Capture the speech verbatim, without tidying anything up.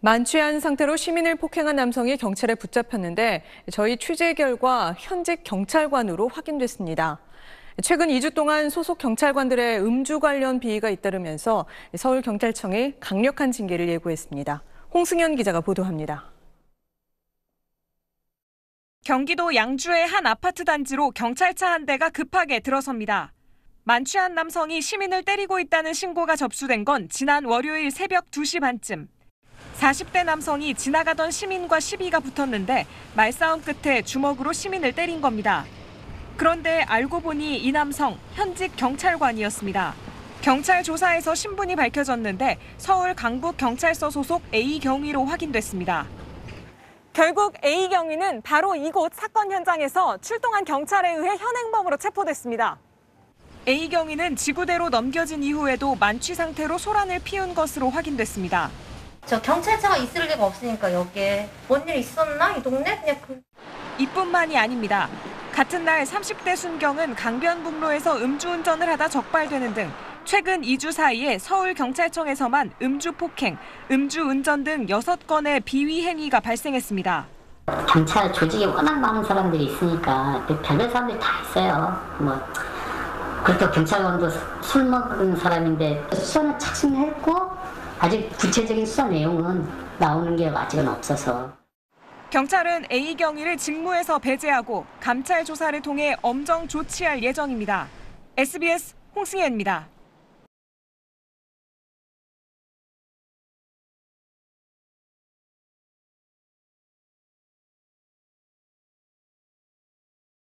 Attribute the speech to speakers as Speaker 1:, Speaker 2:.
Speaker 1: 만취한 상태로 시민을 폭행한 남성이 경찰에 붙잡혔는데 저희 취재 결과 현직 경찰관으로 확인됐습니다. 최근 이 주 동안 소속 경찰관들의 음주 관련 비위가 잇따르면서 서울경찰청이 강력한 징계를 예고했습니다. 홍승현 기자가 보도합니다.
Speaker 2: 경기도 양주의 한 아파트 단지로 경찰차 한 대가 급하게 들어섭니다. 만취한 남성이 시민을 때리고 있다는 신고가 접수된 건 지난 월요일 새벽 두 시 반쯤. 사십 대 남성이 지나가던 시민과 시비가 붙었는데 말싸움 끝에 주먹으로 시민을 때린 겁니다. 그런데 알고 보니 이 남성 현직 경찰관이었습니다. 경찰 조사에서 신분이 밝혀졌는데 서울 강북경찰서 소속 A 경위로 확인됐습니다. 결국 A 경위는 바로 이곳 사건 현장에서 출동한 경찰에 의해 현행범으로 체포됐습니다. A 경위는 지구대로 넘겨진 이후에도 만취 상태로 소란을 피운 것으로 확인됐습니다.
Speaker 3: 저 경찰차가 있을 리가 없으니까 여기에 뭔 일 있었나? 이 동네? 그냥 그...
Speaker 2: 이뿐만이 아닙니다. 같은 날 삼십 대 순경은 강변북로에서 음주운전을 하다 적발되는 등 최근 이 주 사이에 서울경찰청에서만 음주폭행, 음주운전 등 여섯 건의 비위 행위가 발생했습니다.
Speaker 4: 경찰 조직에 워낙 많은 사람들이 있으니까 별별 사람들이 다 있어요. 뭐 그렇다고 경찰관도 술 먹은 사람인데 수사는 착수했고 아직 구체적인 수사 내용은 나오는 게 아직은 없어서.
Speaker 2: 경찰은 A 경위를 직무에서 배제하고 감찰 조사를 통해 엄정 조치할 예정입니다. 에스비에스 홍승현입니다.